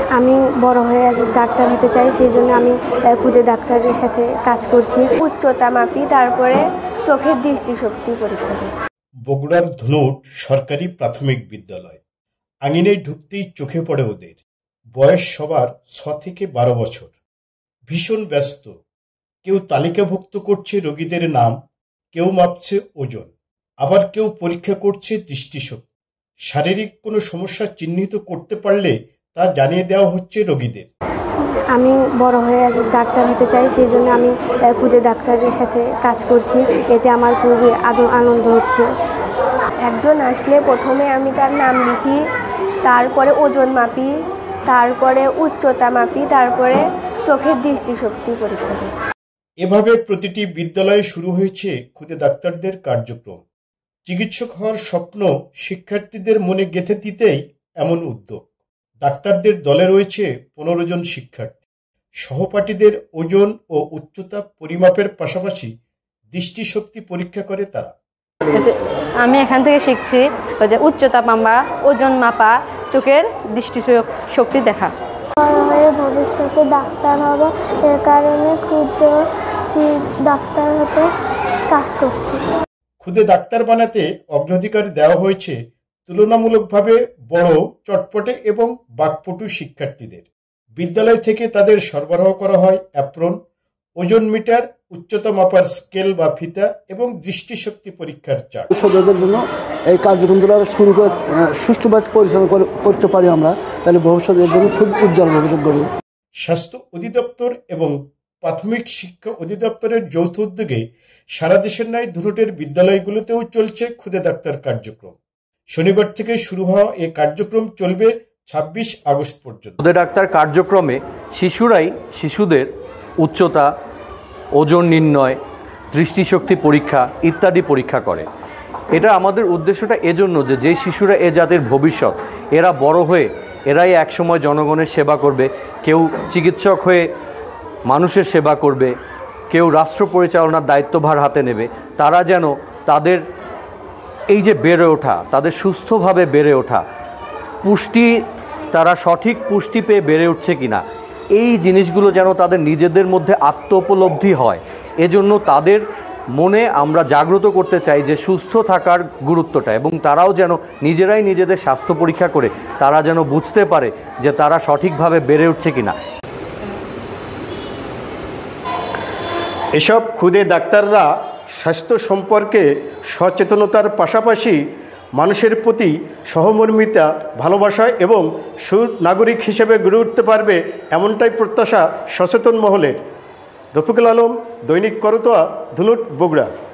আমি বড় হয়ে ডাক্তার হতে চাই, সেই জন্য আমি খুদে ডাক্তারের সাথে কাজ করছি। উচ্চতা মাপি, তারপরে চোখের দৃষ্টিশক্তি পরীক্ষা করি। বগুড়ার ধুনট সরকারি প্রাথমিক বিদ্যালয়। আঙিনায় ঢুকতেই চোখে পড়ে ওদের। বয়স সবার 6 থেকে 12 বছর। ভীষণ ব্যস্ত। কেউ তালিকাভুক্ত করছে রোগীদের নাম, কেউ মাপছে ওজন, আবার কেউ পরীক্ষা করছে দৃষ্টিশক্তি। শারীরিক কোনো সমস্যা চিহ্নিত করতে পারলে তা জানিয়ে দেওয়া হচ্ছে রোগীদের। আমি বড় হয়ে ডাক্তার হতে চাই, সেই জন্য আমি খুদে ডাক্তারের সাথে কাজ করছি। এতে আমার খুবই আনন্দ হচ্ছে। একজন আসলে প্রথমে আমি তার নাম লিখি, তারপরে ওজন মাপি, তারপরে উচ্চতা মাপি, তারপরে চোখের দৃষ্টিশক্তি পরীক্ষা করি। এভাবে প্রতিটি বিদ্যালয়ে শুরু হয়েছে খুদে ডাক্তারদের কার্যক্রম। চিকিৎসক হওয়ার স্বপ্ন শিক্ষার্থীদের মনে গেঁথে দিতেই এমন উদ্যোগ। ডাক্তারদের দলে রয়েছে 15 জন শিক্ষার্থী। সহপাঠীদের ওজন ও উচ্চতা পরিমাপের পাশাপাশি দৃষ্টিশক্তি পরীক্ষা করে তারা। আমি এখান থেকে শিখছি যে উচ্চতা মাপা, ওজন মাপা, চোখের দৃষ্টিশক্তি দেখা। ভবিষ্যতে ডাক্তার হবে, এর কারণে খুদে ডাক্তার হতে কাজ করছি। খুদে ডাক্তার বানাতে অগ্রাধিকার দেওয়া হয়েছে তুলনামূলকভাবে বড়, চটপটে এবং বাকপটু শিক্ষার্থীদের। বিদ্যালয় থেকে তাদের সরবরাহ করা হয় অ্যাপ্রন, ওজন মিটার, উচ্চতা মাপার স্কেল বা ফিতা এবং দৃষ্টিশক্তি পরীক্ষার চার্ট। সদস্যদের জন্য এই কার্যক্রমগুলো শুরু করে সুষ্ঠুভাবে পরিচালনা করতে পারি আমরা, তাহলে ভবিষ্যতের জন্য খুব উজ্জ্বল ভবিষ্যৎ গড়বে। স্বাস্থ্য অধিদপ্তর এবং প্রাথমিক শিক্ষা অধিদপ্তরের যৌথ উদ্যোগে সারা দেশের ন্যায় ধুনটের বিদ্যালয়গুলোতেও চলছে খুদে ডাক্তার কার্যক্রম। শনিবার থেকে শুরু হওয়া এই কার্যক্রম চলবে 26 আগস্ট পর্যন্ত। খুদে ডাক্তার কার্যক্রমে শিশুরাই শিশুদের উচ্চতা, ওজন নির্ণয়, দৃষ্টিশক্তি পরীক্ষা ইত্যাদি পরীক্ষা করে। এটা আমাদের উদ্দেশ্যটা এজন্য যে যেই শিশুরা এ জাতির ভবিষ্যৎ, এরা বড় হয়ে এরাই একসময় জনগণের সেবা করবে। কেউ চিকিৎসক হয়ে মানুষের সেবা করবে, কেউ রাষ্ট্র পরিচালনার দায়িত্বভার হাতে নেবে। তারা যেন তাদের এই যে বেড়ে ওঠা, তাদের সুস্থভাবে বেড়ে ওঠা, পুষ্টি, তারা সঠিক পুষ্টি পেয়ে বেড়ে উঠছে কিনা, এই জিনিসগুলো যেন তাদের নিজেদের মধ্যে আত্ম উপলব্ধি হয়। এজন্য তাদের মনে আমরা জাগ্রত করতে চাই যে সুস্থ থাকার গুরুত্বটা, এবং তারাও যেন নিজেরাই নিজেদের স্বাস্থ্য পরীক্ষা করে তারা যেন বুঝতে পারে যে তারা সঠিকভাবে বেড়ে উঠছে কিনা। এসব খুদে ডাক্তাররা স্বাস্থ্য সম্পর্কে সচেতনতার পাশাপাশি মানুষের প্রতি সহমর্মিতা, ভালোবাসা এবং সুনাগরিক হিসেবে গড়ে উঠতে পারবে, এমনটাই প্রত্যাশা সচেতন মহলের। রফিকুল আলম, দৈনিক করতোয়া, ধুনট, বগুড়া।